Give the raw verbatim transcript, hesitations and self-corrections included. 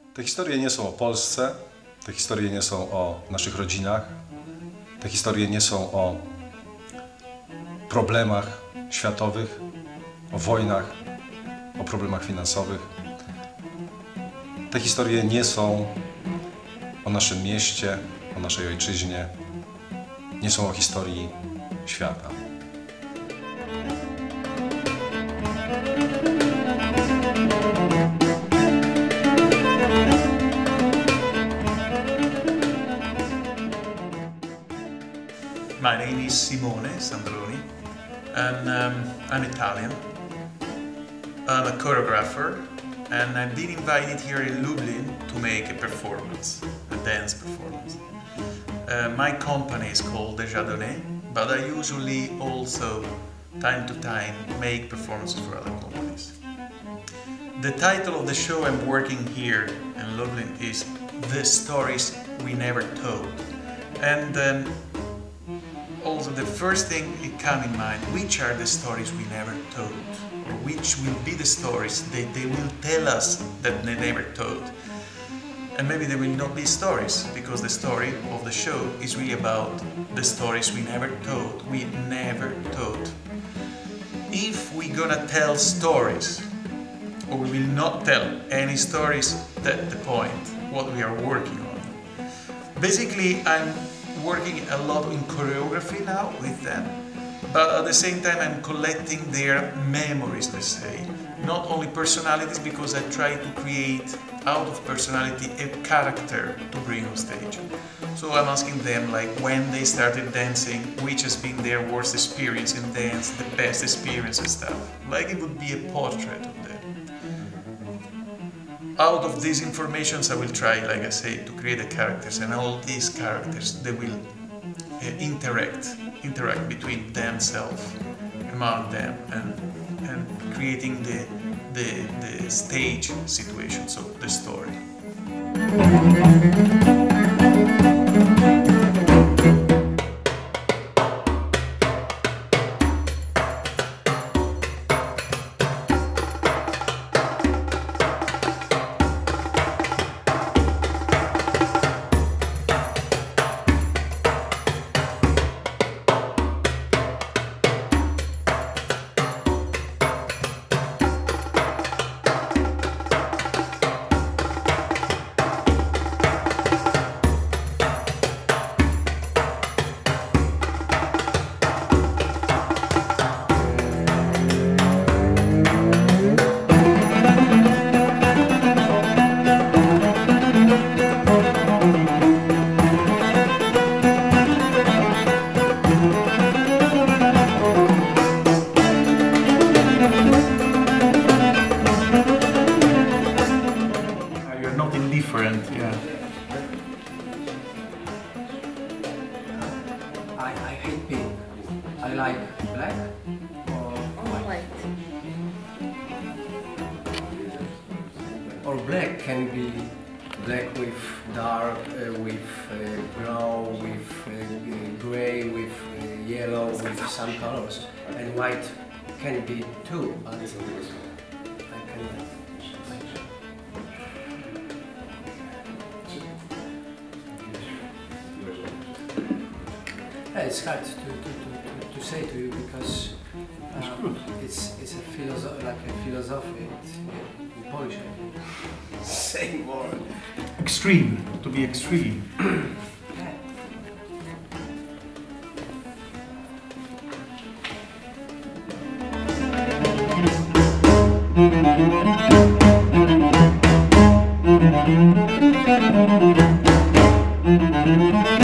Te historie nie są o Polsce, te historie nie są o naszych rodzinach, te historie nie są o problemach światowych, o wojnach, o problemach finansowych. Te historie nie są o naszym mieście, o naszej ojczyźnie, nie są o historii świata. My name is Simone Sandroni, and um, I'm Italian. I'm a choreographer, and I've been invited here in Lublin to make a performance, a dance performance. Uh, my company is called Déjà Donné, but I usually also, time to time, make performances for other companies. The title of the show I'm working here in Lublin is The Stories We Never Told. And um, also the first thing it comes in mind, which are the stories we never told? Or which will be the stories that they will tell us that they never told? And maybe they will not be stories, because the story of the show is really about the stories we never told, we never told. If we're gonna tell stories, or we will not tell any stories, that's the point, what we are working on. Basically, I'm working a lot in choreography now with them, but at the same time I'm collecting their memories, let's say. Not only personalities, because I try to create out of personality a character to bring on stage. So I'm asking them, like, when they started dancing, which has been their worst experience in dance, the best experience and stuff. Like it would be a portrait of them. Out of these informations I will try, like I say, to create the characters, and all these characters, they will uh, interact, interact between themselves, among them, and, and creating the, the, the stage situation, so the story. Not indifferent, yeah. I, I hate pink. I like black or white. Or black can be black with dark, uh, with uh, brown, with uh, grey, with uh, yellow, with some colors. And white can be too, but I can. Yeah, it's hard to, to, to, to say to you, because uh, it's it's a philosophy, like a philosophy. It's, yeah, in Polish, I can say more. Extreme, to be extreme. Yeah.